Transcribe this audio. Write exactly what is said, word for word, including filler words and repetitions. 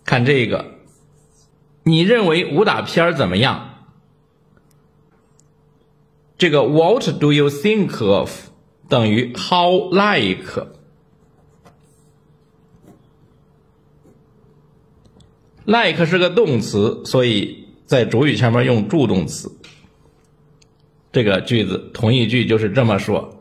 看这个，你认为武打片怎么样？这个 What do you think of 等于 How like。like 是个动词，所以在主语前面用助动词。这个句子同义句就是这么说。